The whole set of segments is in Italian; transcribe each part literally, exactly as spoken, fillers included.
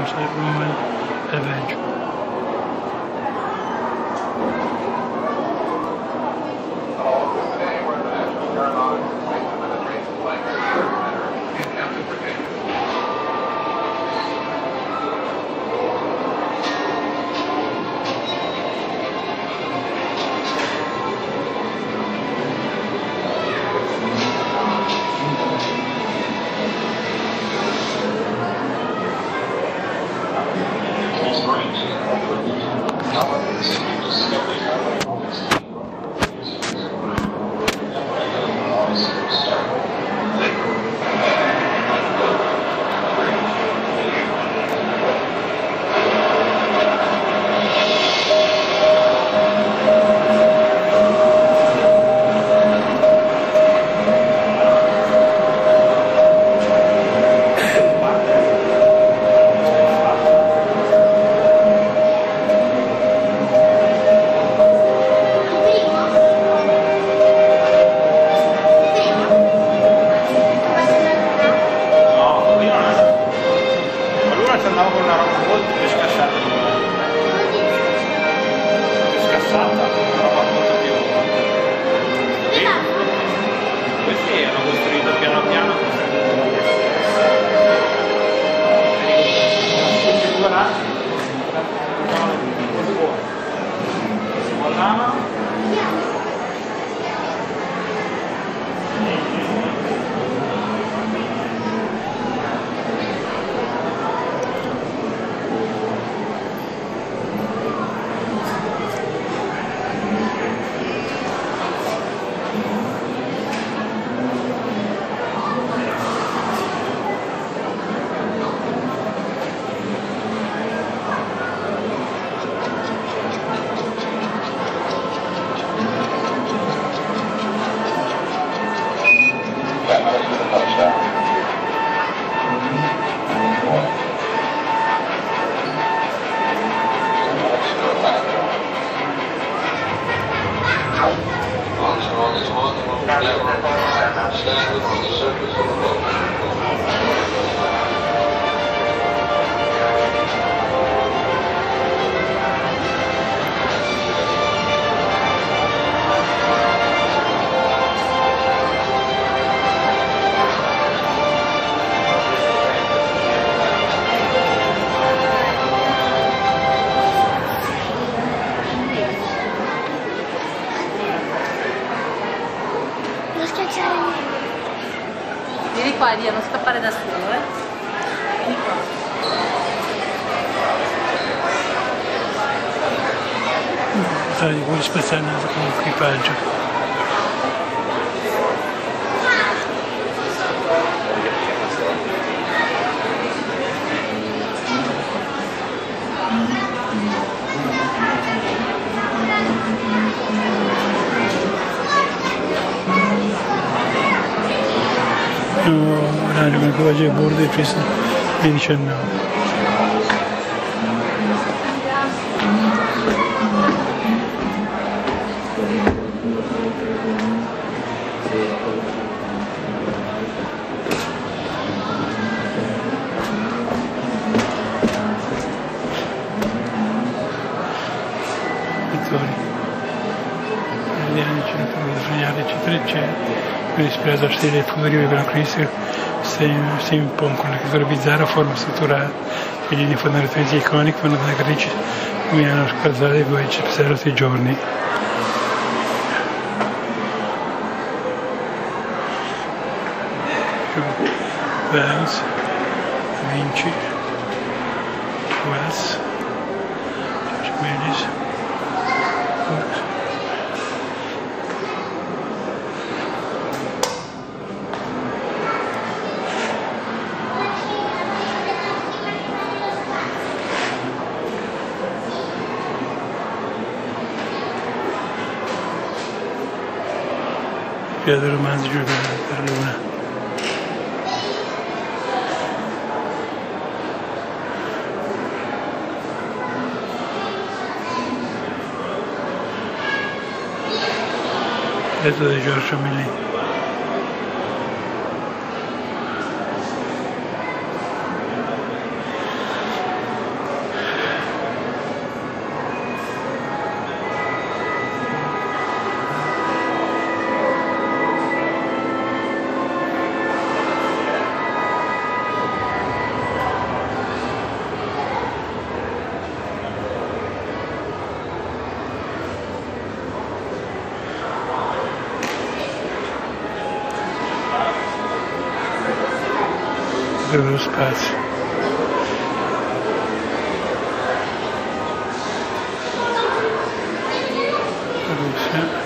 forse Roma è peggio. Vieni qua, Dio, non scappare da solo, eh? Vieni qua. Sai, vuoi spezzare il naso con l'equipaggio? No, l'equipaggio a bordo è preso alle diciannove. Quindi spero da stile futuri per la crisi si impone con la chiusura bizzarra forma strutturale che gli fondatori iconici vanno da greci mi hanno scalzato i voi certi giorni. Vans, Vinci, Wells, Melis, Pietro Romanzi gioca per Luna. Letto di Giorgio Millì. centro dello spazio. Russia.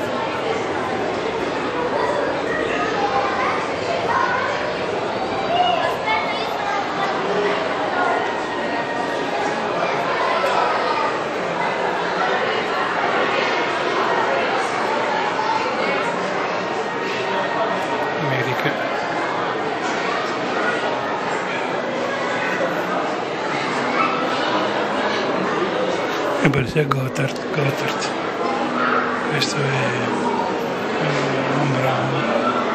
E poi c'è Gotthard, Gotthard, questo è un brano.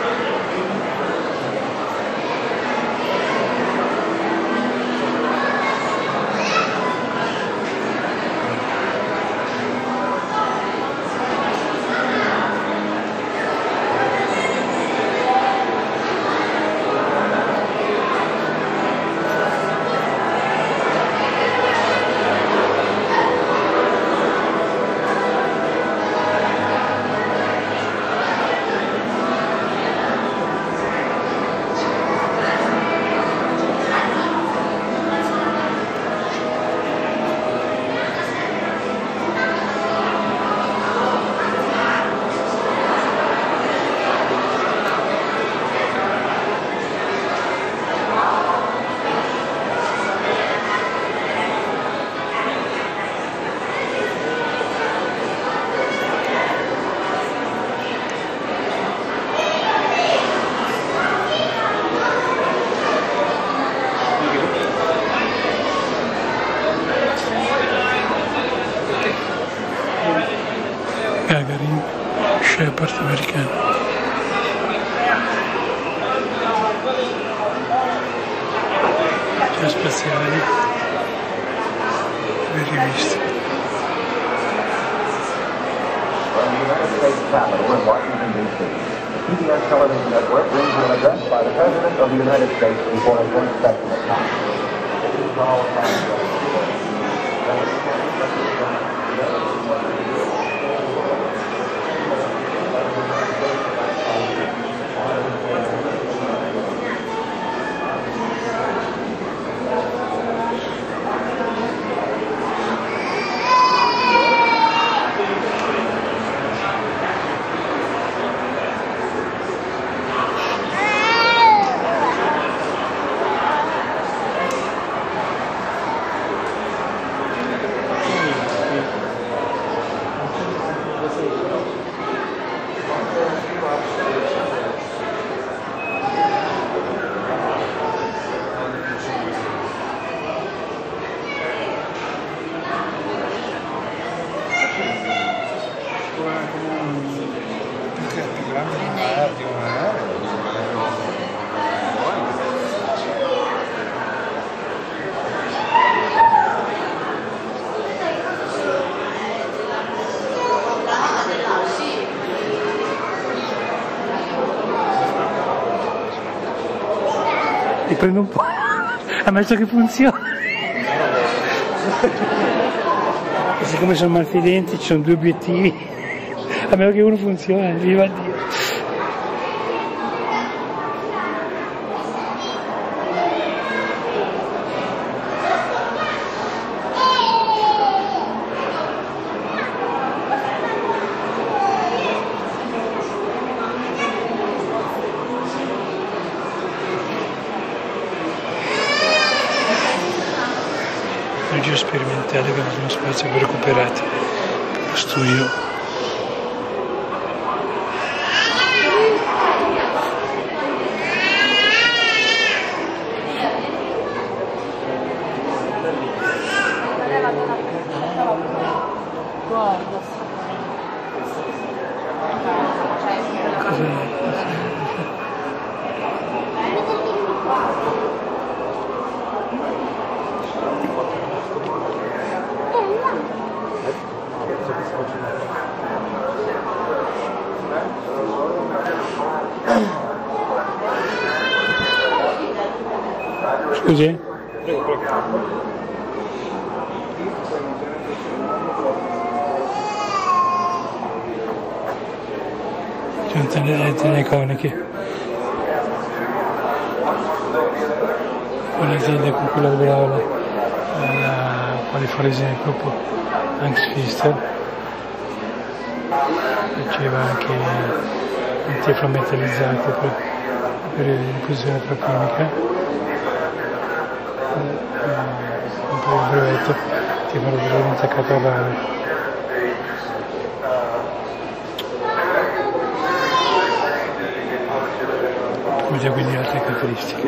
Gagarin, Shepard americano. C'è spaziali, le riviste. From the United States Capitol in Washington, D C, the P B S television network brings you an address by the President of the United States before a joint session of Congress. Ti prendo un po', ammesso che funziona. E siccome sono malfidenti ci sono due obiettivi, a meno che uno funziona, viva Dio. Energia sperimentale che uno spazio per recuperati per lo studio. Scusi? C'è un tenere iconiche. con l'azienda con cui lavoravo, la, la quale forese nel gruppo Angst Pfister, faceva anche antinframmentalizzanti per, per l'infusione prochimica, un po' di brevetto che fanno veramente caparrare. Usa quindi altre caratteristiche.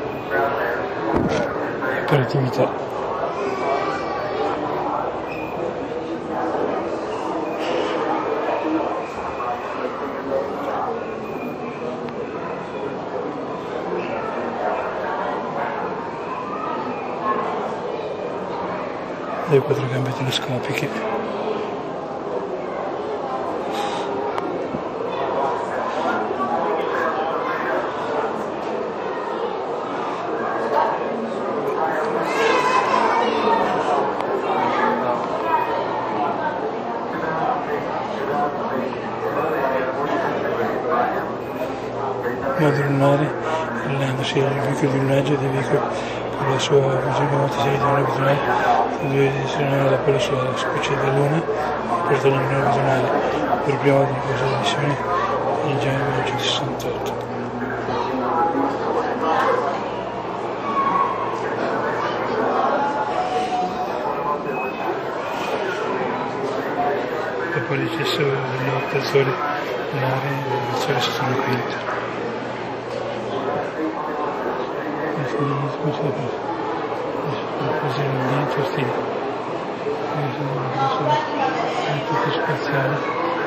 Operatività. Le quattro gambe telescopiche. Modo lunare, allenandosi al veicolo di lunaggio ed veicolo per la sua visione multiseriale abitudinale, due dimensionale per la sua specie di luna, per la luna visionale, per il primo di questa missione in genere millenovecentosessantotto. Dopo l'eccesso della notte al sole, lunare e del sole sotto il quinto. Così un ambiente ostile, è tutto spaziale,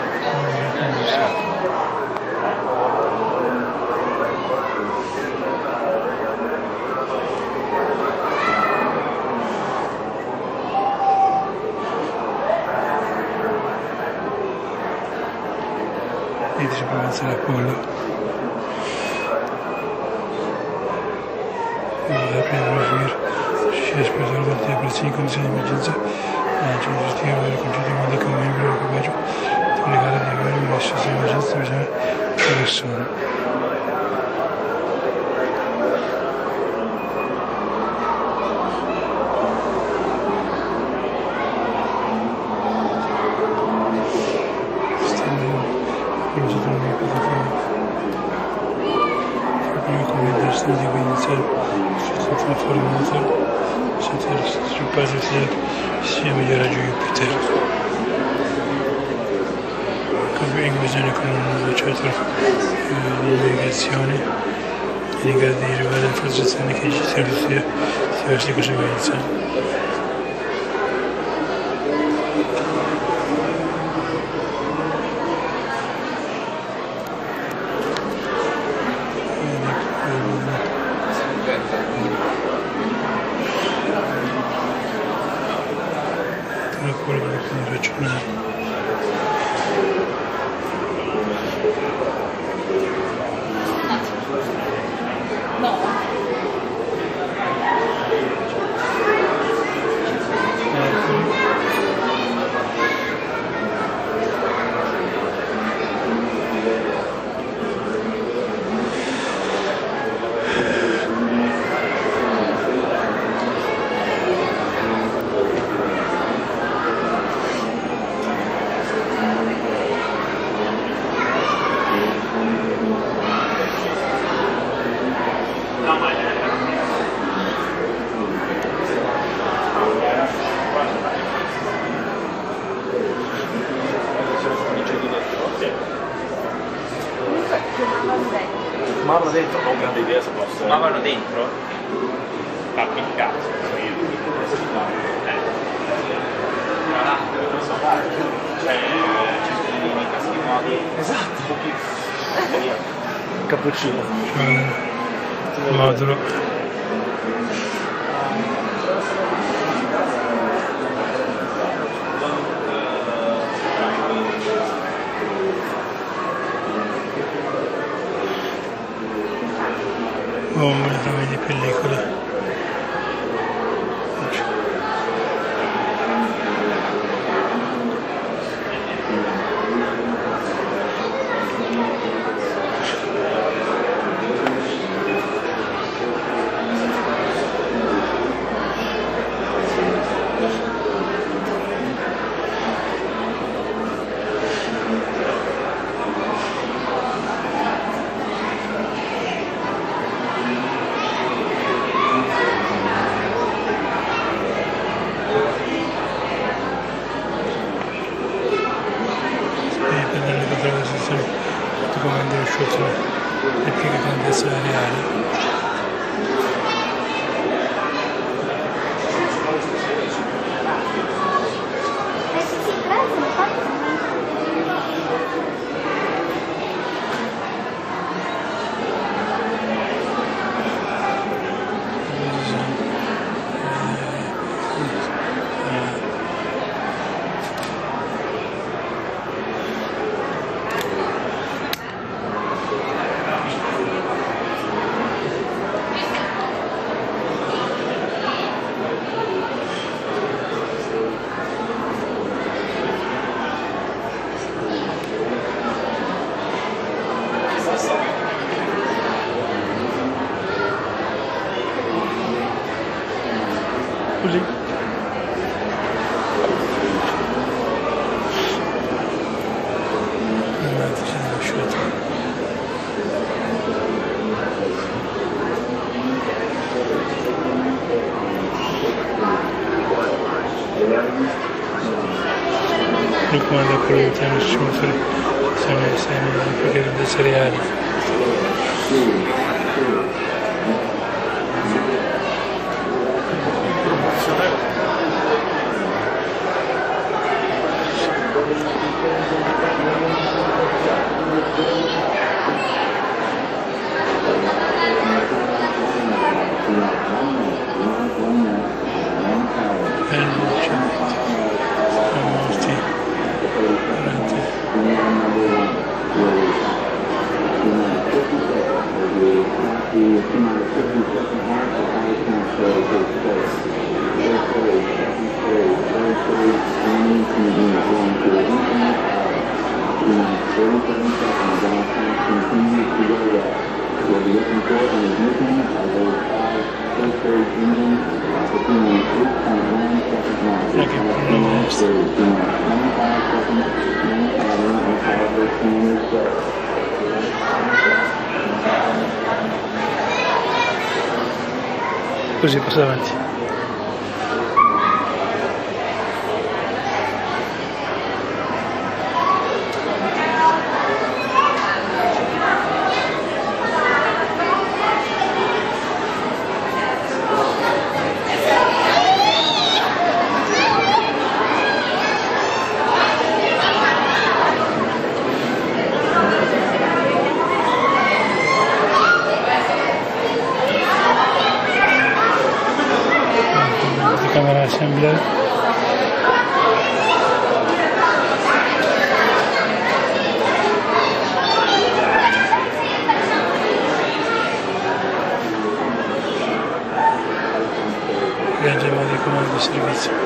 e ci può avanzare Apollo. La prima Rosir riuscì a espletare la operazioni in condizioni di emergenza e il gestire del concetto di modo che un membro dell'equipaggio di legare di avere una situazione di emergenza bisogna una persona. Di cui iniziare a fare un motor senza sviluppare sia migliore raggio Jupiter. In visione con un centro di navigazione è in grado di arrivare alle forzazioni che ci siano sia diverse conseguenze. Quello che bisogna ragionare. No. Fumavano dentro, non ho grande idea se posso. Fumavano dentro? Fammi il cazzo. Eh. Tra l'altro, non so, c'è i caschi nuovi. Esatto. Cappuccino. Cioè, modulo. Bombe di pellicola. così. Guardate, ce n'è uscito. Lui comanda quello di tiene sui motori, sono i semi perché dei cereali. Così passa davanti. Camera assembler. Leggiamo dei comandi di servizio.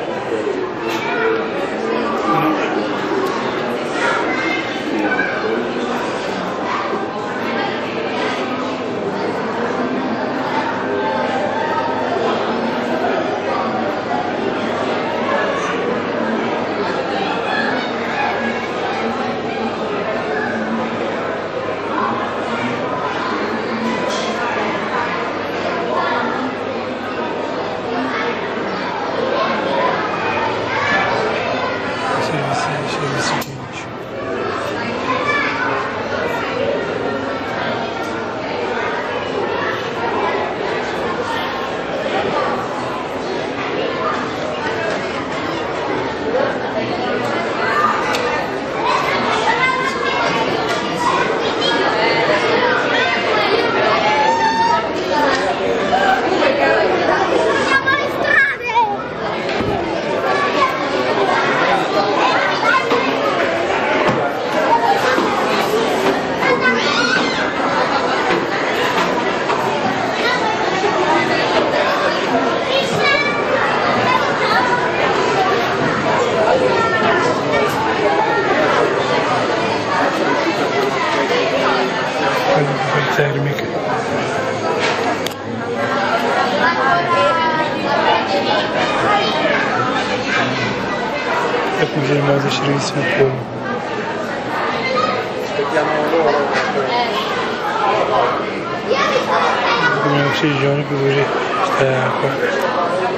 Termiche. E qui c'è il modo di servizio un po'. Aspettiamo loro. Come l'ossigeno più così sta acqua.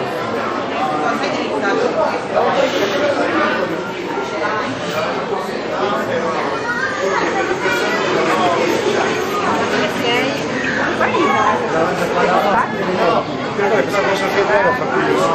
Questa cosa che loro fa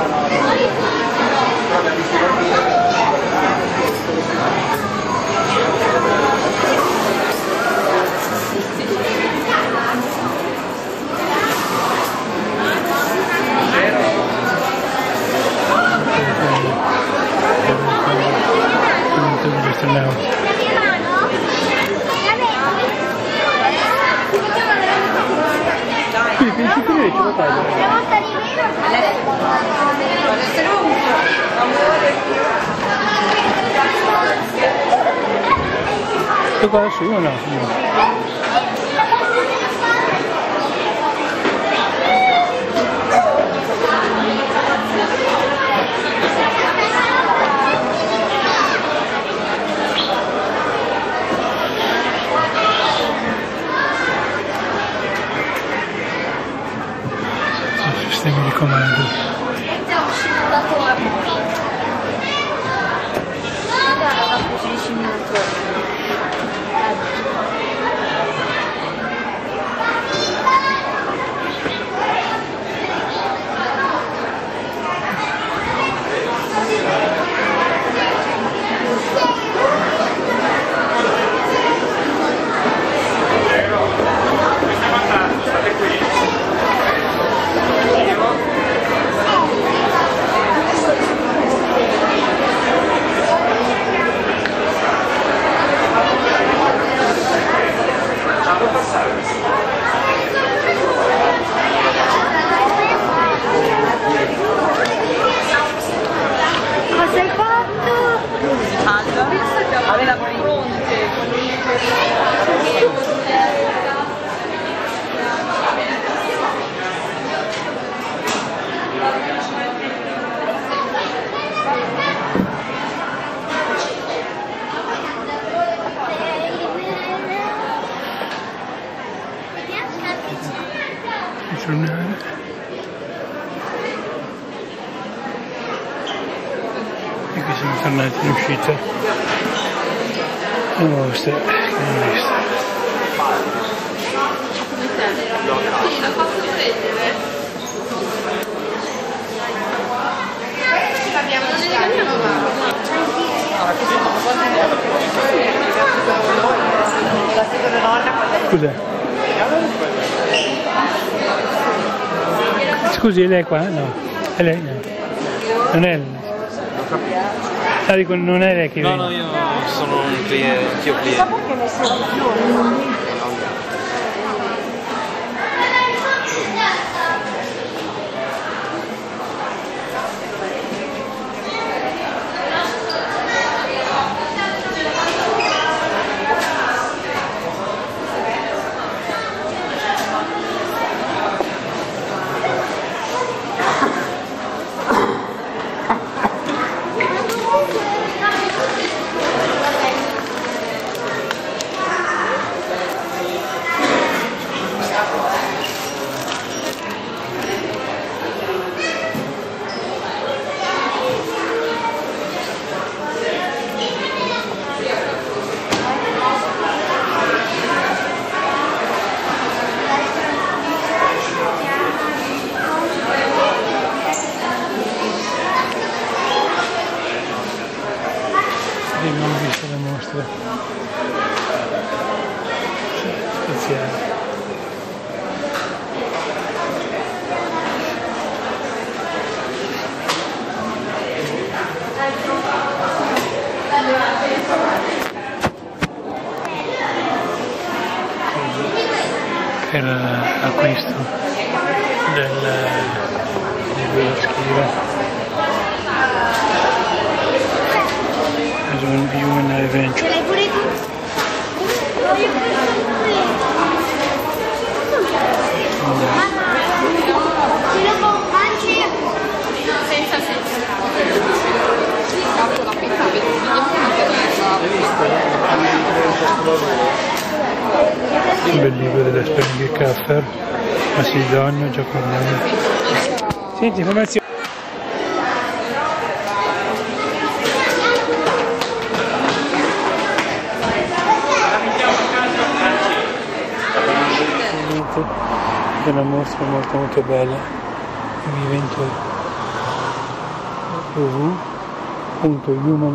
Questo qua adesso io no, no. siamo tornati in uscita. La mostra che non ho visto. Sì, l'ho fatto prendere. Abbiamo non ne capiamo. Scusa. Scusi, lei è qua? No. È lei? No. Non è lei. Ah, dico, non è lei che No, viene. no, io sono un cliente, anch'io cliente. Abbiamo visto la mostra spaziale. Per l'acquisto del di quella schiva. As un human adventure. Ce l'hai pure tu? Voglio questo qui. Mamma, ce lo può anche Senza senza. Cavolo, la pizza avete Un bel libro della Sperling Kaffer, ma si donne, gioco online. Senti, informazioni. È una mostra molto molto bella, evento w w w punto human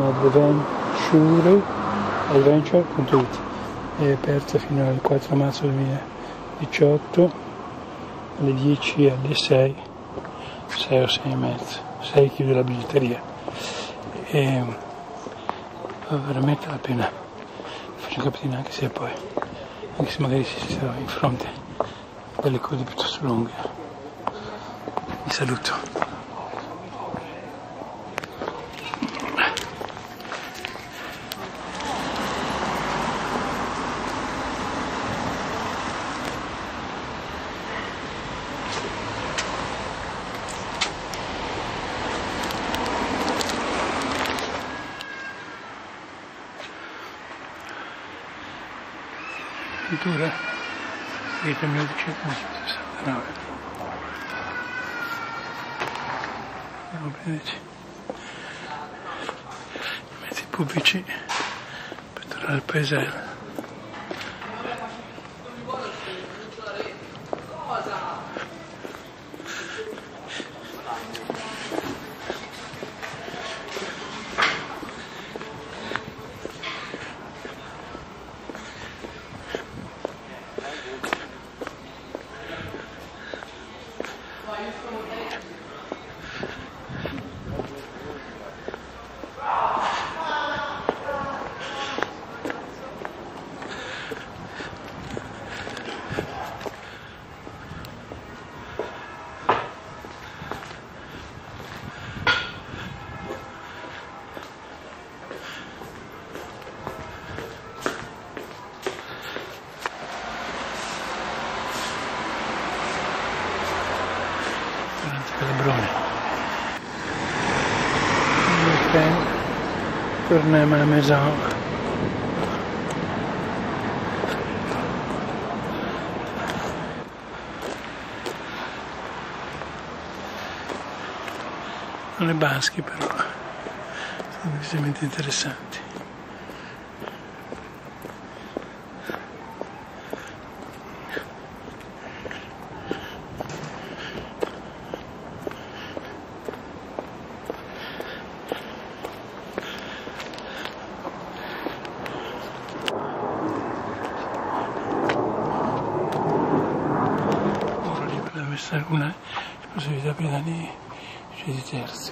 adventure punto it. È aperta fino al quattro marzo duemiladiciotto alle dieci e alle sei, sei o sei e mezzo, sei chiude la biglietteria e vale veramente la pena. Faccio un capitino anche se poi, anche se magari si sta in fronte delle cose piuttosto lunghe. Vi saluto. Pintura dietro il milleduecentosessantanove. Andiamo a prenderci i mezzi pubblici per tornare al paesello. Calabrone. Ok, torniamo alla maison. Non è Bansky però, decisamente interessanti. Alguna possibilità per i danni cedi terzi.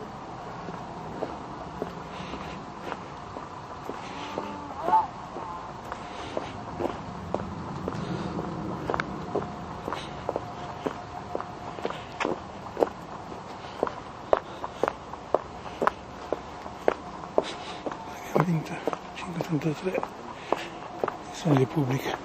Pagamento cinque trentatré, sono Repubblica.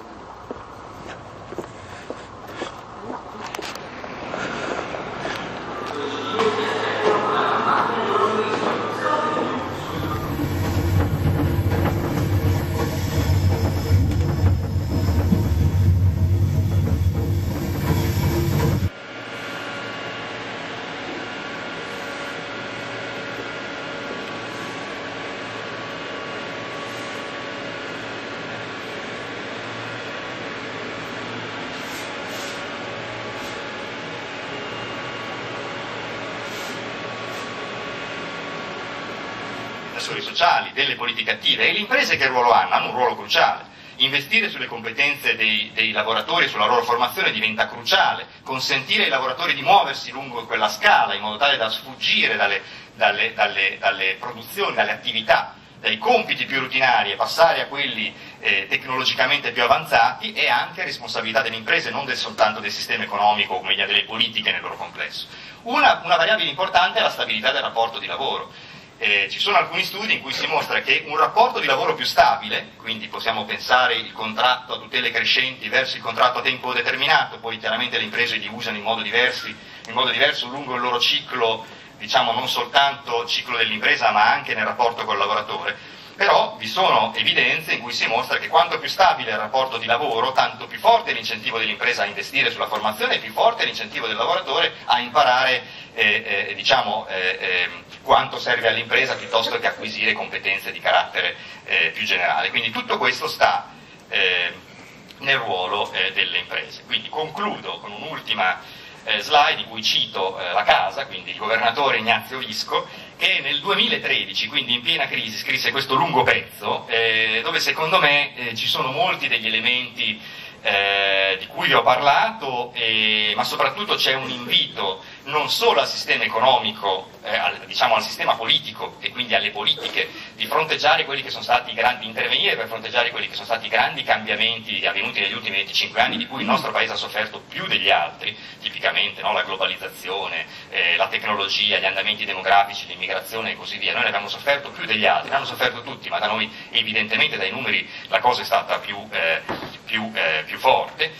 sociali, delle politiche attive, e le imprese che ruolo hanno? Hanno un ruolo cruciale. Investire sulle competenze dei, dei lavoratori e sulla loro formazione diventa cruciale, consentire ai lavoratori di muoversi lungo quella scala in modo tale da sfuggire dalle, dalle, dalle, dalle produzioni, dalle attività, dai compiti più rutinari e passare a quelli eh, tecnologicamente più avanzati, è anche responsabilità delle imprese, non del, soltanto del sistema economico o meglio delle politiche nel loro complesso. Una, una variabile importante è la stabilità del rapporto di lavoro. Eh, ci sono alcuni studi in cui si mostra che un rapporto di lavoro più stabile, quindi possiamo pensare il contratto a tutele crescenti verso il contratto a tempo determinato, poi chiaramente le imprese li usano in modo, diversi, in modo diverso lungo il loro ciclo, diciamo non soltanto ciclo dell'impresa ma anche nel rapporto col lavoratore, però vi sono evidenze in cui si mostra che quanto più stabile è il rapporto di lavoro, tanto più forte è l'incentivo dell'impresa a investire sulla formazione e più forte è l'incentivo del lavoratore a imparare eh, eh, diciamo, eh, eh, quanto serve all'impresa piuttosto che acquisire competenze di carattere eh, più generale. Quindi tutto questo sta eh, nel ruolo eh, delle imprese. Quindi concludo con un'ultima eh, slide in cui cito eh, la Casa, quindi il governatore Ignazio Visco, che nel duemilatredici, quindi in piena crisi, scrisse questo lungo pezzo eh, dove secondo me eh, ci sono molti degli elementi Eh, di cui vi ho parlato, eh, ma soprattutto c'è un invito non solo al sistema economico, eh, al, diciamo al sistema politico e quindi alle politiche di fronteggiare quelli che sono stati i grandi, intervenire per fronteggiare quelli che sono stati i grandi cambiamenti avvenuti negli ultimi venticinque anni di cui il nostro paese ha sofferto più degli altri, tipicamente no, la globalizzazione, eh, la tecnologia, gli andamenti demografici, l'immigrazione e così via. Noi ne abbiamo sofferto più degli altri, ne hanno sofferto tutti, ma da noi evidentemente dai numeri la cosa è stata più, eh, più, eh, più forte,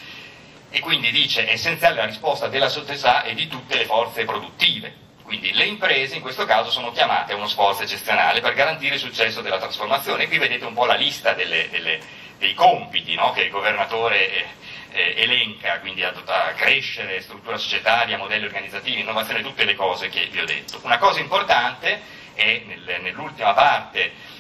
e quindi dice è essenziale la risposta della società e di tutte le forze produttive. Quindi le imprese in questo caso sono chiamate a uno sforzo eccezionale per garantire il successo della trasformazione. Qui vedete un po' la lista delle, delle, dei compiti no, che il governatore eh, eh, elenca, quindi a, a crescere, struttura societaria, modelli organizzativi, innovazione, tutte le cose che vi ho detto. Una cosa importante è nel, nell'ultima parte,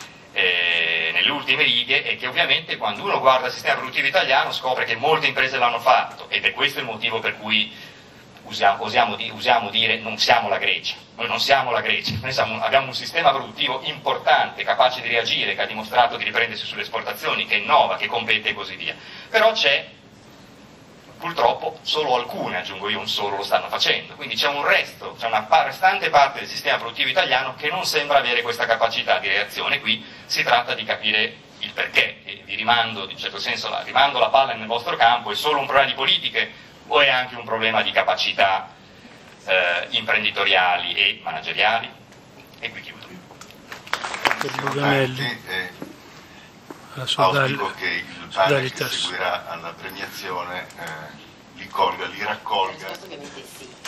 Eh, nelle ultime righe, è che ovviamente quando uno guarda il sistema produttivo italiano scopre che molte imprese l'hanno fatto, ed è questo il motivo per cui usiamo, usiamo, usiamo dire non siamo la Grecia. Noi non siamo la Grecia, noi siamo, abbiamo un sistema produttivo importante, capace di reagire, che ha dimostrato di riprendersi sulle esportazioni, che innova, che compete e così via. Però c'è purtroppo solo alcune, aggiungo io, un solo lo stanno facendo, quindi c'è un resto, c'è una restante parte del sistema produttivo italiano che non sembra avere questa capacità di reazione. Qui si tratta di capire il perché, e vi rimando, in un certo senso, la, rimando la palla nel vostro campo: è solo un problema di politiche o è anche un problema di capacità eh, imprenditoriali e manageriali? E qui chiudo. Auspico che il panel che seguirà alla premiazione eh, li colga, li raccolga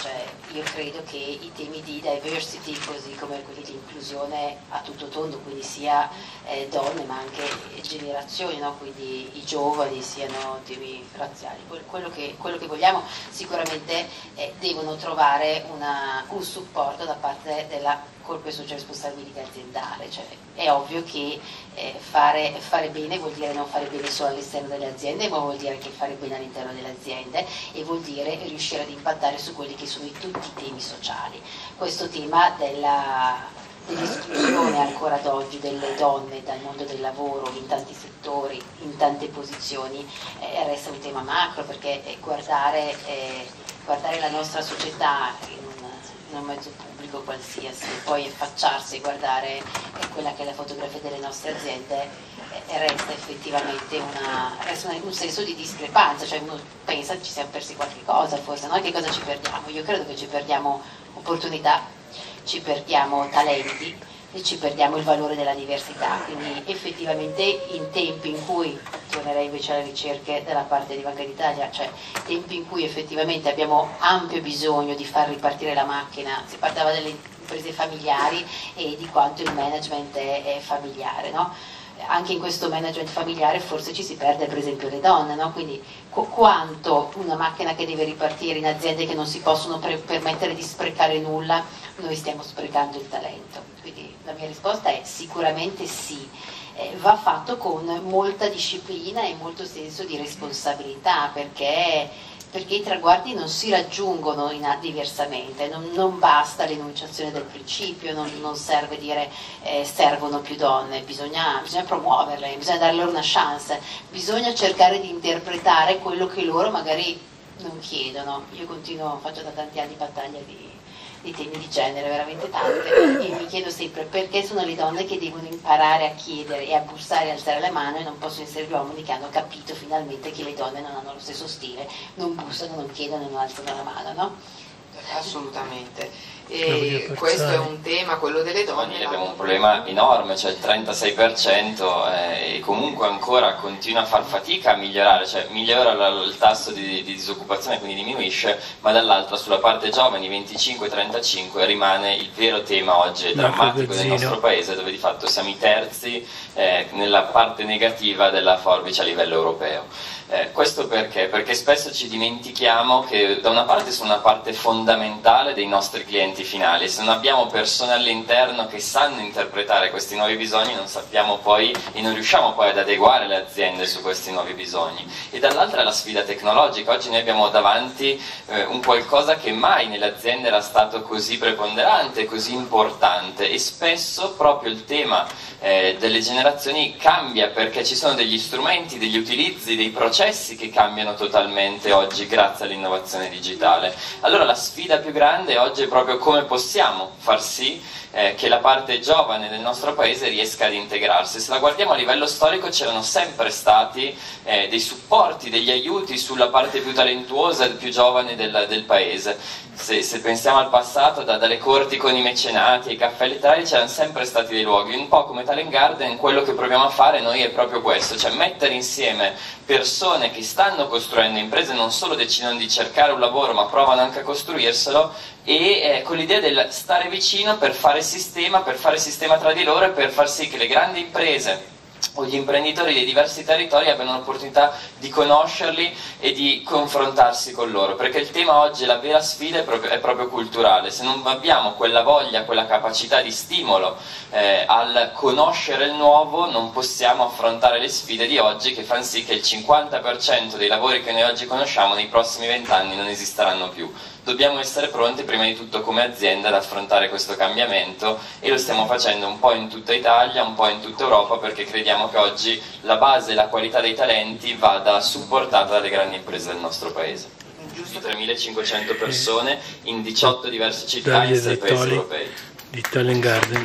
Cioè, io credo che i temi di diversity, così come quelli di inclusione a tutto tondo, quindi sia eh, donne ma anche generazioni, no? Quindi i giovani, siano temi razziali, quello che, quello che vogliamo sicuramente eh, devono trovare una, un supporto da parte della corporate social responsibility aziendale. Cioè, è ovvio che eh, fare, fare bene vuol dire non fare bene solo all'esterno delle aziende, ma vuol dire anche fare bene all'interno delle aziende e vuol dire riuscire ad impattare su quelli che sono i, tutti i temi sociali. Questo tema della, dell'esclusione ancora ad oggi delle donne dal mondo del lavoro in tanti settori, in tante posizioni, eh, resta un tema macro, perché eh, guardare, eh, guardare la nostra società in un, in un mezzo pubblico qualsiasi, poi affacciarsi e guardare eh, quella che è la fotografia delle nostre aziende, eh, resta effettivamente una, resta una, un senso di discrepanza. Cioè uno pensa che ci siamo persi qualche cosa, forse noi che cosa ci perdiamo? Io credo che ci perdiamo opportunità, ci perdiamo talenti e ci perdiamo il valore della diversità. Quindi effettivamente in tempi in cui, tornerei invece alle ricerche dalla parte di Banca d'Italia, cioè tempi in cui effettivamente abbiamo ampio bisogno di far ripartire la macchina, si parlava delle imprese familiari e di quanto il management è, è familiare, no? Anche in questo management familiare forse ci si perde per esempio le donne, no? Quindi qu quanto una macchina che deve ripartire in aziende che non si possono permettere di sprecare nulla, noi stiamo sprecando il talento. Quindi la mia risposta è sicuramente sì, eh, va fatto con molta disciplina e molto senso di responsabilità, perché perché i traguardi non si raggiungono in, diversamente, non, non basta l'enunciazione del principio, non, non serve dire eh, servono più donne, bisogna, bisogna promuoverle, bisogna darle loro una chance, bisogna cercare di interpretare quello che loro magari non chiedono. Io continuo, faccio da tanti anni battaglia di, di temi di genere, veramente tante, e mi chiedo sempre perché sono le donne che devono imparare a chiedere e a bussare e alzare la mano e non possono essere gli uomini che hanno capito finalmente che le donne non hanno lo stesso stile, non bussano, non chiedono, non alzano la mano, no? Assolutamente. E questo è un tema, quello delle donne. Noi abbiamo un problema enorme, cioè il trentasei per cento eh, e comunque ancora continua a far fatica a migliorare, cioè migliora il tasso di, di disoccupazione, quindi diminuisce, ma dall'altra sulla parte giovani venticinque trentacinque rimane il vero tema oggi drammatico del nostro paese, dove di fatto siamo i terzi eh, nella parte negativa della forbice a livello europeo. Eh, questo perché? Perché spesso ci dimentichiamo che da una parte sono una parte fondamentale dei nostri clienti finali, se non abbiamo persone all'interno che sanno interpretare questi nuovi bisogni non sappiamo poi e non riusciamo poi ad adeguare le aziende su questi nuovi bisogni. E dall'altra la sfida tecnologica. Oggi noi abbiamo davanti eh, un qualcosa che mai nelle aziende era stato così preponderante, così importante, e spesso proprio il tema eh, delle generazioni cambia perché ci sono degli strumenti, degli utilizzi, dei processi che cambiano totalmente oggi grazie all'innovazione digitale. Allora la sfida più grande oggi è proprio come possiamo far sì eh, che la parte giovane del nostro paese riesca ad integrarsi. Se la guardiamo a livello storico c'erano sempre stati eh, dei supporti, degli aiuti sulla parte più talentuosa e più giovane del, del paese. Se, se pensiamo al passato, da, dalle corti con i mecenati ai caffè letterari c'erano sempre stati dei luoghi, un po' come Talent Garden. Quello che proviamo a fare noi è proprio questo, cioè mettere insieme persone che stanno costruendo imprese, non solo decidono di cercare un lavoro ma provano anche a costruirselo, e eh, con l'idea del stare vicino per fare sistema, per fare sistema tra di loro e per far sì che le grandi imprese o gli imprenditori dei diversi territori abbiano l'opportunità di conoscerli e di confrontarsi con loro, perché il tema oggi, la vera sfida è proprio, è proprio culturale. Se non abbiamo quella voglia, quella capacità di stimolo eh, al conoscere il nuovo, non possiamo affrontare le sfide di oggi che fanno sì che il cinquanta per cento dei lavori che noi oggi conosciamo nei prossimi vent'anni non esisteranno più. Dobbiamo essere pronti prima di tutto come azienda ad affrontare questo cambiamento, e lo stiamo facendo un po' in tutta Italia, un po' in tutta Europa, perché crediamo che oggi la base e la qualità dei talenti vada supportata dalle grandi imprese del nostro paese. Di tremilacinquecento persone in diciotto diverse città in sei paesi europei. Di Talent Garden.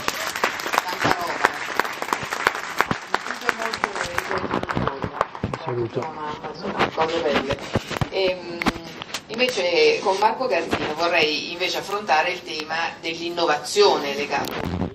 Saluto. Cose belle. Ehm, Invece con Marco Garzino vorrei invece affrontare il tema dell'innovazione legata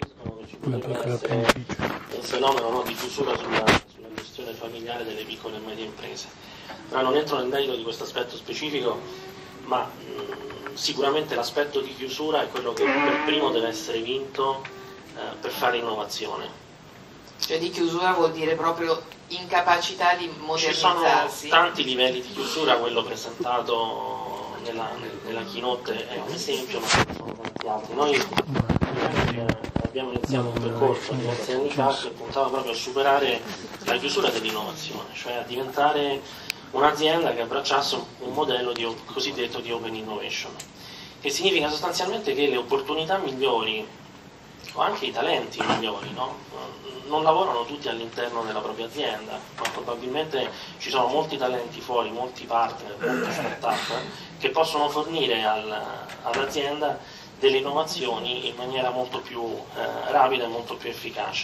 un fenomeno, no, di chiusura sulla, sulla gestione familiare delle piccole e medie imprese. Ora non entro nel merito di questo aspetto specifico, ma mh, sicuramente l'aspetto di chiusura è quello che per primo deve essere vinto eh, per fare innovazione. Cioè di chiusura vuol dire proprio incapacità di Ci sono modernizzarsi? tanti livelli di chiusura, quello presentato nella, nella keynote è un esempio, ma ci sono tanti altri. Noi eh, abbiamo iniziato un percorso diversi anni fa che puntava proprio a superare la chiusura dell'innovazione, cioè a diventare un'azienda che abbracciasse un modello di, cosiddetto di open innovation, che significa sostanzialmente che le opportunità migliori o anche i talenti migliori, no? Non lavorano tutti all'interno della propria azienda, ma probabilmente ci sono molti talenti fuori, molti partner, molte start-up che possono fornire al, all'azienda delle innovazioni in maniera molto più eh, rapida e molto più efficace.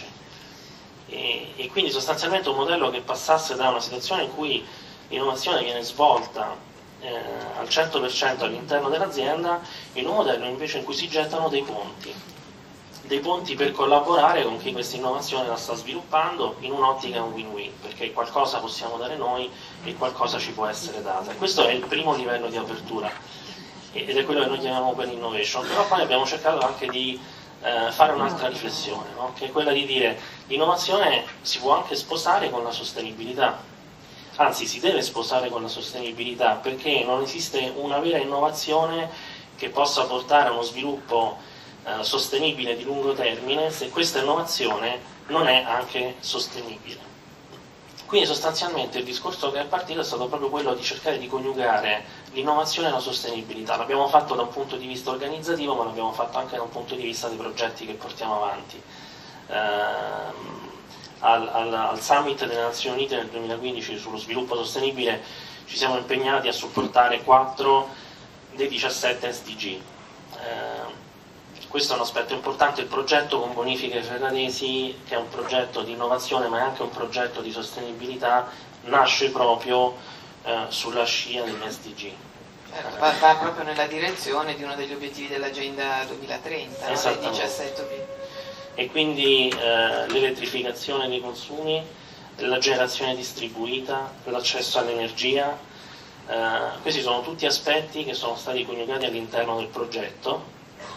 E, e quindi sostanzialmente un modello che passasse da una situazione in cui l'innovazione viene svolta eh, al cento per cento all'interno dell'azienda in un modello invece in cui si gettano dei ponti. dei ponti per collaborare con chi questa innovazione la sta sviluppando in un'ottica win-win, perché qualcosa possiamo dare noi e qualcosa ci può essere data. Questo è il primo livello di apertura ed è quello che noi chiamiamo open innovation, però poi abbiamo cercato anche di eh, fare un'altra riflessione, no? Che è quella di dire l'innovazione si può anche sposare con la sostenibilità, anzi si deve sposare con la sostenibilità, perché non esiste una vera innovazione che possa portare a uno sviluppo sostenibile di lungo termine se questa innovazione non è anche sostenibile. Quindi sostanzialmente il discorso che è partito è stato proprio quello di cercare di coniugare l'innovazione e la sostenibilità. L'abbiamo fatto da un punto di vista organizzativo, ma l'abbiamo fatto anche da un punto di vista dei progetti che portiamo avanti. Ehm, al, al, al Summit delle Nazioni Unite nel duemilaquindici sullo sviluppo sostenibile ci siamo impegnati a supportare quattro dei diciassette S D G. Ehm, Questo è un aspetto importante. Il progetto con bonifiche ferraresi, che è un progetto di innovazione ma è anche un progetto di sostenibilità, nasce proprio eh, sulla scia degli S D G. Va, va proprio nella direzione di uno degli obiettivi dell'Agenda duemilatrenta, no? Dei diciassette obiettivi. E quindi eh, l'elettrificazione dei consumi, la generazione distribuita, l'accesso all'energia, eh, questi sono tutti aspetti che sono stati coniugati all'interno del progetto.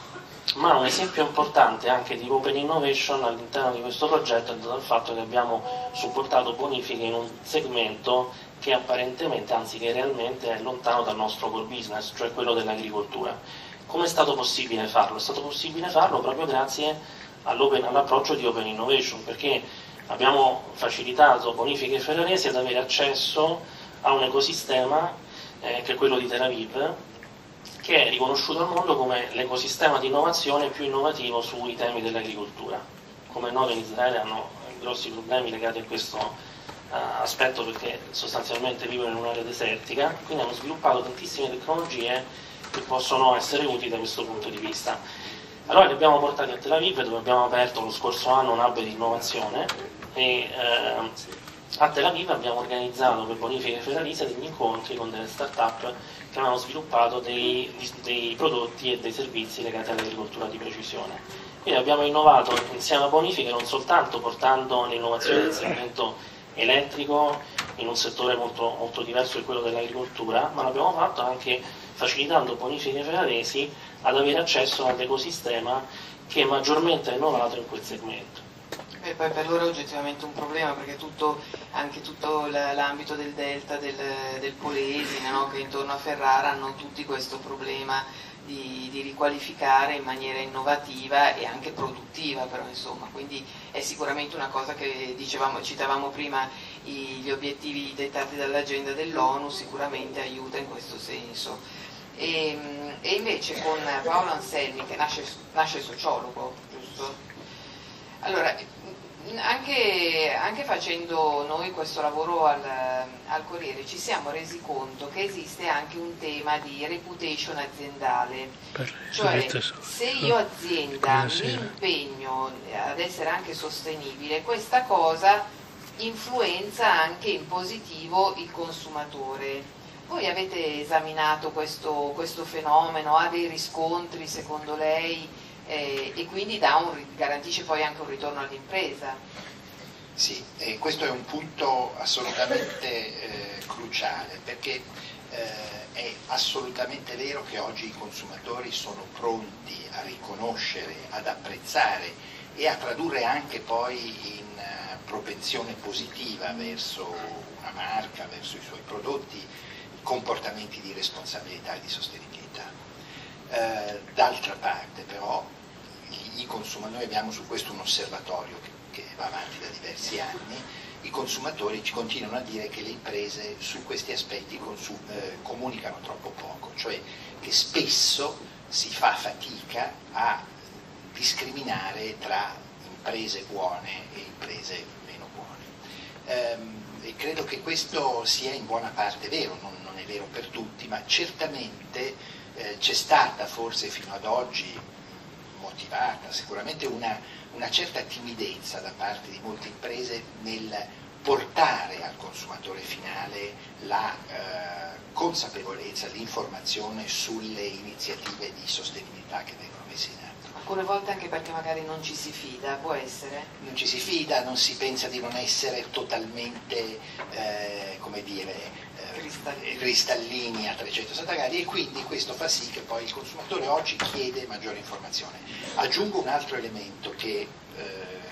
Ma un esempio importante anche di open innovation all'interno di questo progetto è dato dal fatto che abbiamo supportato bonifiche in un segmento che apparentemente, anzi che realmente è lontano dal nostro core business, cioè quello dell'agricoltura. Come è stato possibile farlo? È stato possibile farlo proprio grazie all'approccio di open innovation, perché abbiamo facilitato bonifiche ferraresi ad avere accesso a un ecosistema eh, che è quello di Tel Aviv, che è riconosciuto al mondo come l'ecosistema di innovazione più innovativo sui temi dell'agricoltura. Come è noto, in Israele hanno grossi problemi legati a questo uh, aspetto, perché sostanzialmente vivono in un'area desertica, quindi hanno sviluppato tantissime tecnologie che possono essere utili da questo punto di vista. Allora li abbiamo portati a Tel Aviv, dove abbiamo aperto lo scorso anno un hub di innovazione e eh, a Tel Aviv abbiamo organizzato per bonifiche ferraresi degli incontri con delle start-up che hanno sviluppato dei, dei prodotti e dei servizi legati all'agricoltura di precisione. Quindi abbiamo innovato insieme a bonifiche non soltanto portando l'innovazione del segmento elettrico in un settore molto, molto diverso da quello dell'agricoltura, ma l'abbiamo fatto anche facilitando bonifiche ferraresi ad avere accesso all'ecosistema che maggiormente è innovato in quel segmento. E poi per loro è oggettivamente un problema, perché tutto, anche tutto l'ambito del delta del, del Polesine, no? Che intorno a Ferrara hanno tutti questo problema di, di riqualificare in maniera innovativa e anche produttiva, però insomma, quindi è sicuramente una cosa che dicevamo, citavamo prima gli obiettivi dettati dall'agenda dell'ONU, sicuramente aiuta in questo senso. E, e invece con Paolo Anselmi, che nasce, nasce sociologo, giusto? Allora, Anche, anche facendo noi questo lavoro al, al Corriere ci siamo resi conto che esiste anche un tema di reputation aziendale, cioè se io azienda mi impegno ad essere anche sostenibile, questa cosa influenza anche in positivo il consumatore. Voi avete esaminato questo, questo fenomeno, ha dei riscontri secondo lei? Eh, e quindi dà un, garantisce poi anche un ritorno all'impresa. Sì, e questo è un punto assolutamente eh, cruciale, perché Eh, è assolutamente vero che oggi i consumatori sono pronti a riconoscere, ad apprezzare e a tradurre anche poi in uh, propensione positiva verso una marca, verso i suoi prodotti, comportamenti di responsabilità e di sostenibilità. Eh, d'altra parte però i consumatori, noi abbiamo su questo un osservatorio che, che va avanti da diversi anni, i consumatori ci continuano a dire che le imprese su questi aspetti consum, eh, comunicano troppo poco, cioè che spesso si fa fatica a discriminare tra imprese buone e imprese meno buone. Ehm, e credo che questo sia in buona parte vero, non, non è vero per tutti, ma certamente eh, c'è stata forse fino ad oggi motivata sicuramente una, una certa timidezza da parte di molte imprese nel portare al consumatore finale la eh, consapevolezza, l'informazione sulle iniziative di sostenibilità che vengono messe in atto. Alcune volte anche perché magari non ci si fida, può essere? Non ci si fida, non si pensa di non essere totalmente, eh, come dire, eh, cristallini. cristallini a trecentosessanta gradi, e quindi questo fa sì che poi il consumatore oggi chiede maggiore informazione. Aggiungo un altro elemento che eh,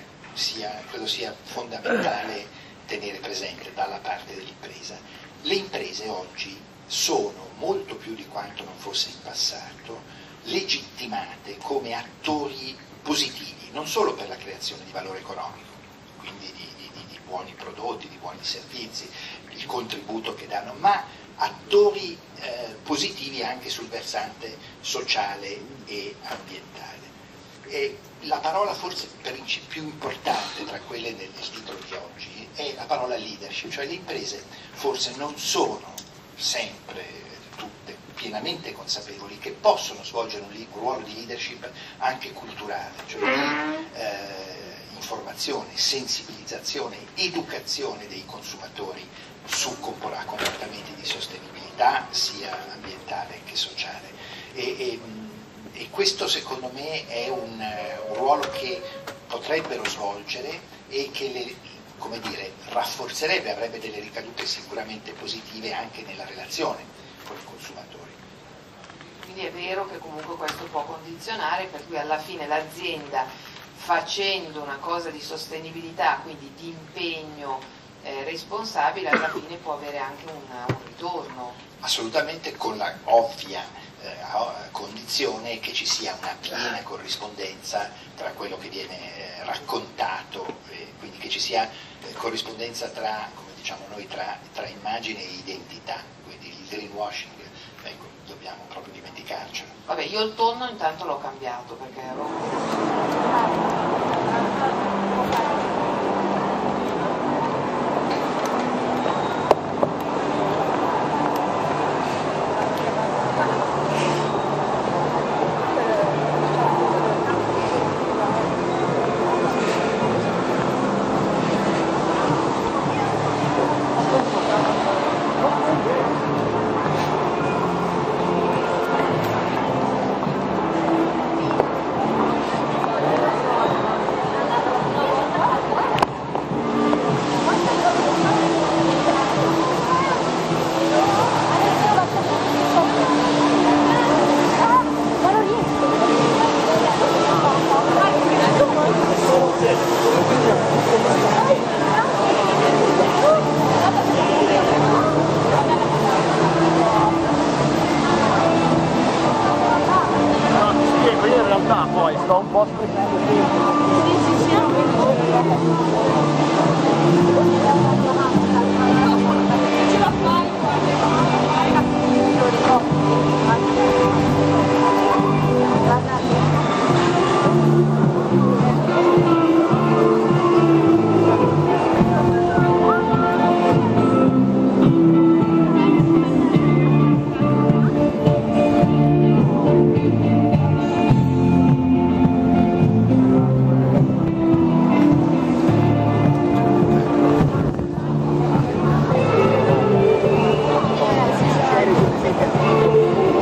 sia, credo sia fondamentale tenere presente dalla parte dell'impresa. Le imprese oggi sono, molto più di quanto non fosse in passato, legittimate come attori positivi, non solo per la creazione di valore economico, quindi di, di, di buoni prodotti, di buoni servizi, il contributo che danno, ma attori eh, positivi anche sul versante sociale e ambientale. E la parola forse per più importante tra quelle del, del titolo di oggi è la parola leadership, cioè le imprese forse non sono sempre tutte pienamente consapevoli che possono svolgere un, un ruolo di leadership anche culturale, cioè di eh, informazione, sensibilizzazione, educazione dei consumatori su comportamenti di sostenibilità sia ambientale che sociale. E, e, e questo secondo me è un, un ruolo che potrebbero svolgere e che le, come dire, rafforzerebbe, avrebbe delle ricadute sicuramente positive anche nella relazione con i consumatori. Quindi è vero che comunque questo può condizionare, per cui alla fine l'azienda, facendo una cosa di sostenibilità, quindi di impegno eh, responsabile, alla fine può avere anche una, un ritorno. Assolutamente, con la ovvia eh, condizione che ci sia una piena corrispondenza tra quello che viene eh, raccontato, eh, quindi che ci sia eh, corrispondenza tra, come diciamo noi, tra, tra immagine e identità, quindi il greenwashing, ecco, dobbiamo proprio dimenticarcelo. Vabbè, io il tonno intanto l'ho cambiato perché ero... Poi sto un po' sprecando tempo. Sì, sì, sì, ce la fai, Thank you.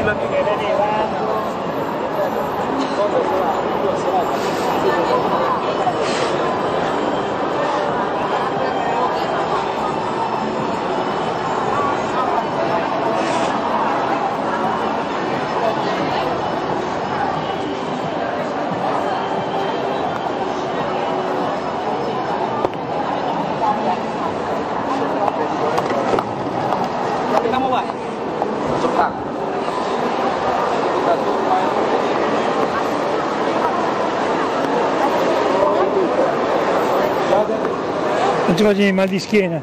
Non ti faccio mal di schiena?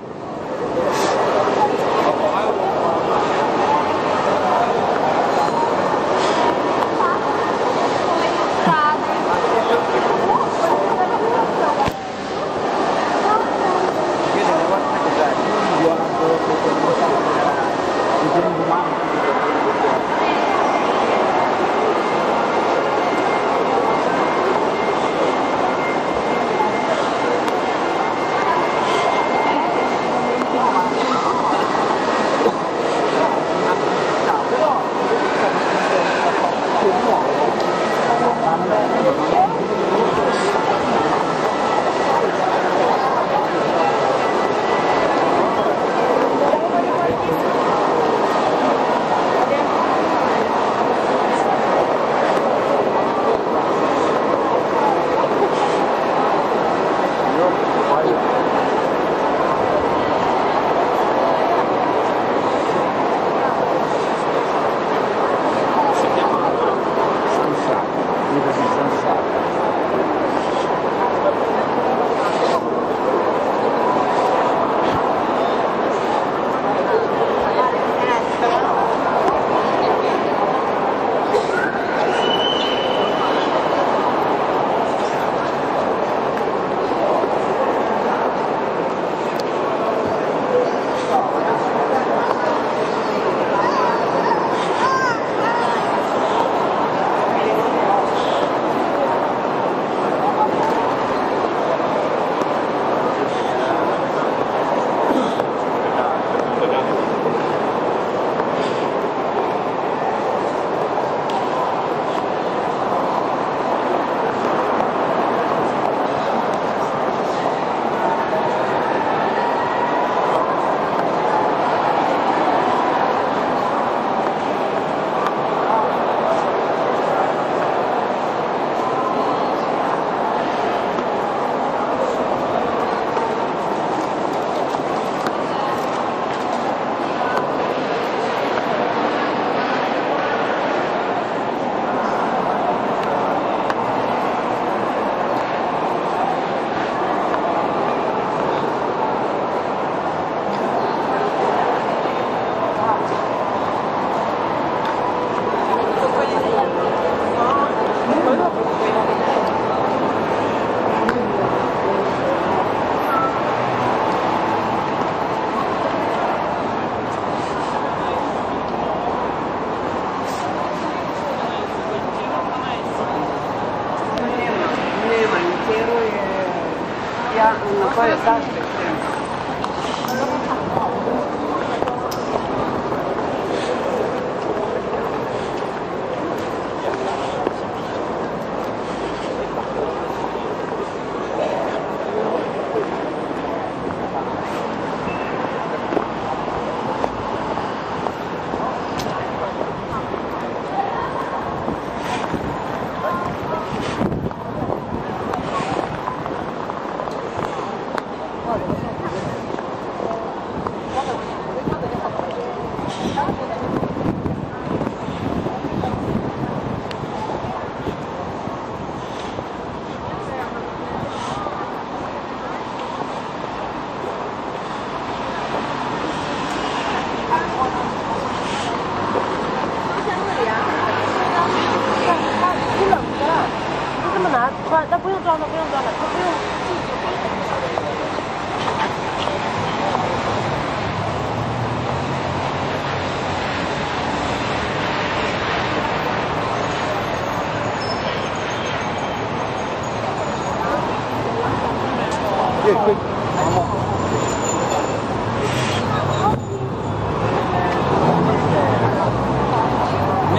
una cosa d'arte.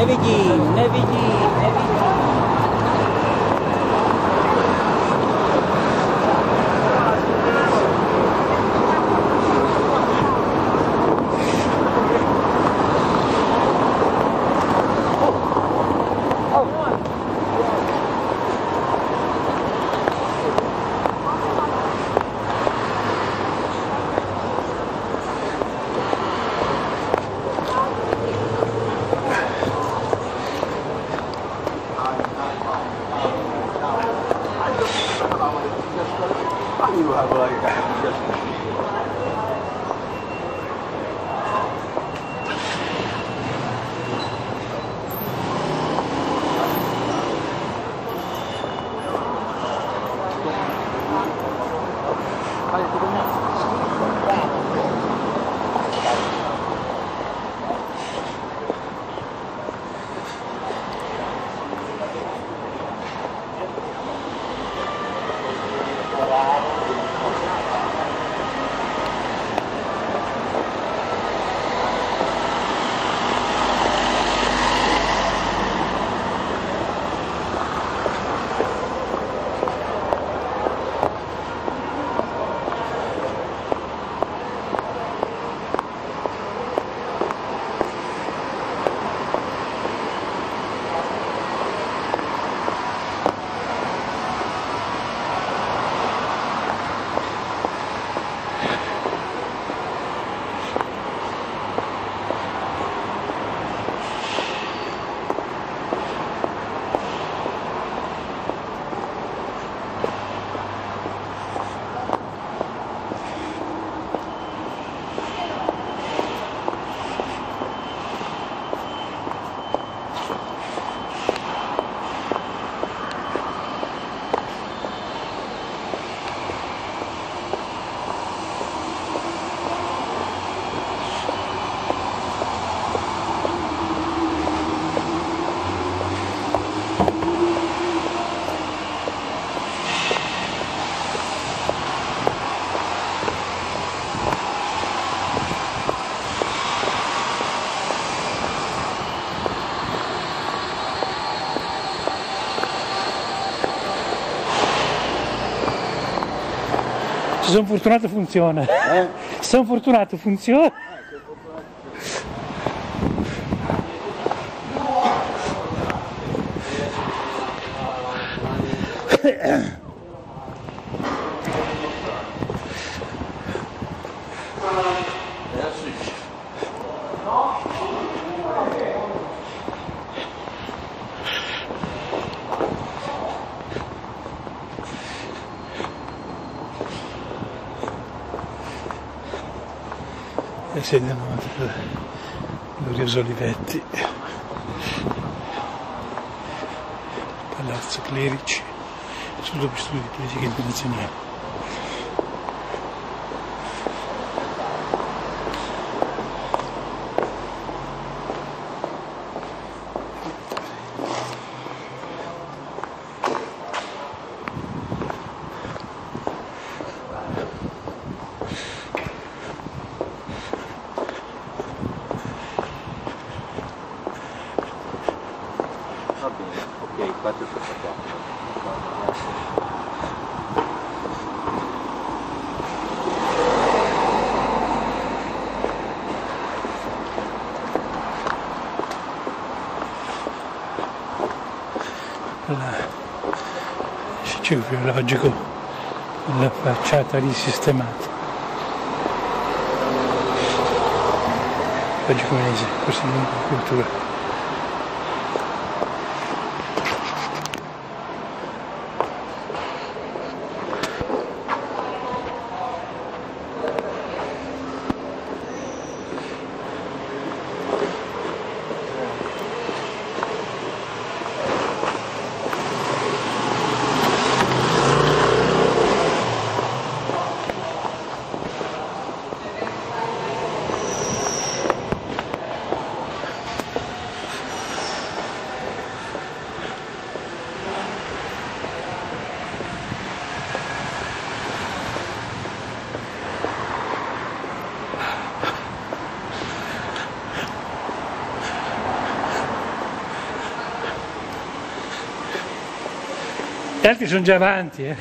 vidím, nevidím, nevidím. Se sono fortunato funziona. Eh? Se sono fortunato funziona. E segnano Glorioso Olivetti, Palazzo Clerici, Istituto per Studi di Politica Internazionale. Va bene, ok, quattro sopra quattro. Il biologico con la facciata risistemata. Oggi Comunese, corso di cultura. Gli altri sono già avanti, eh.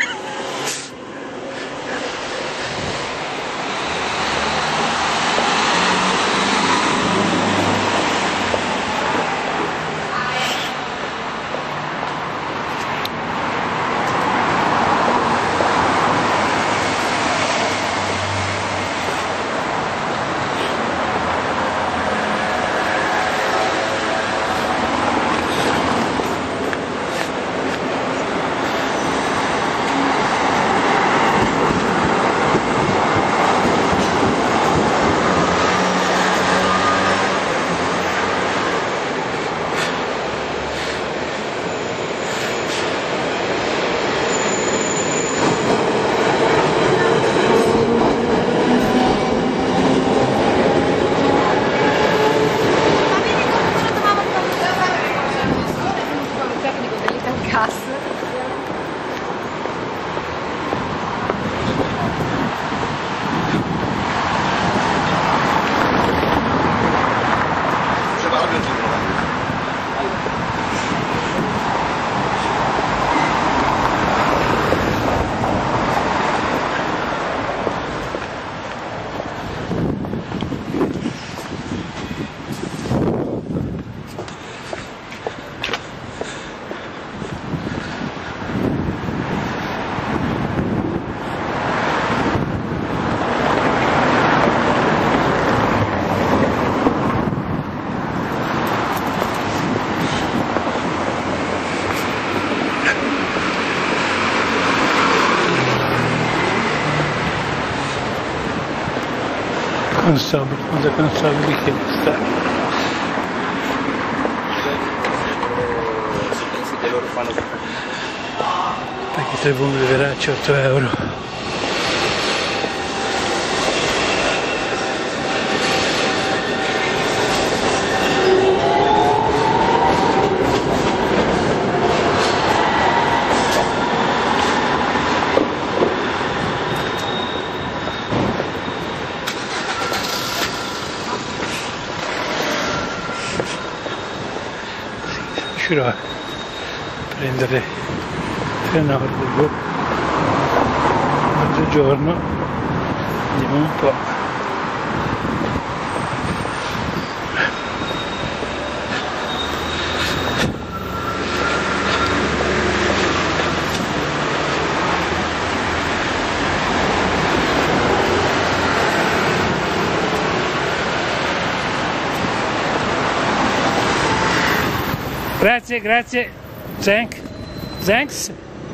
Constabile, quando è constabile che sta. Pensi che loro fanno Perché tre bombe di veracci otto euro. Riuscirò a prendere tre nord, mezzogiorno, vediamo un po'. Grazie, grazie. Thank. Thanks.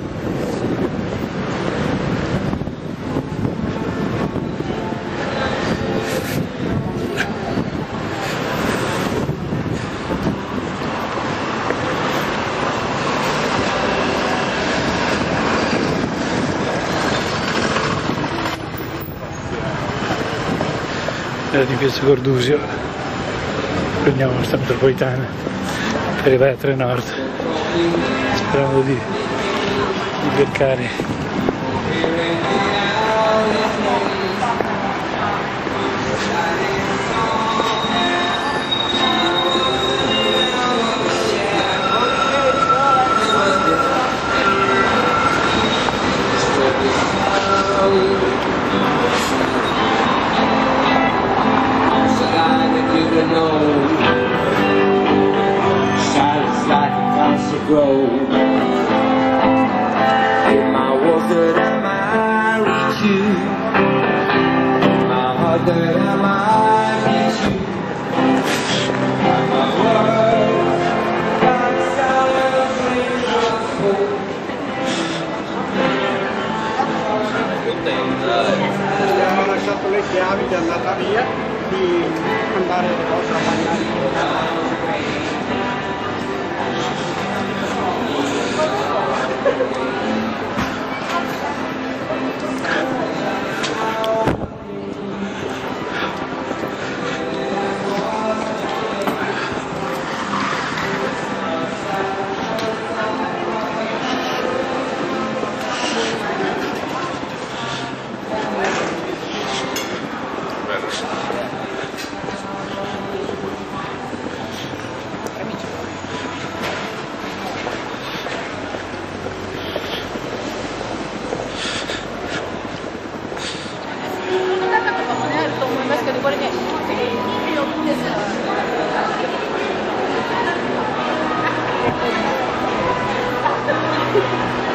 Era di Piazza Cordusio. Prendiamo la metropolitana per arrivare a Tre Nord, sperando di, di beccare grow. In my walls that I might reach you, in my heart that I might reach you, in my world, like the sound of rain of hope. Abbiamo lasciato le chiavi di andata via, di andare a bagnare. Thank you.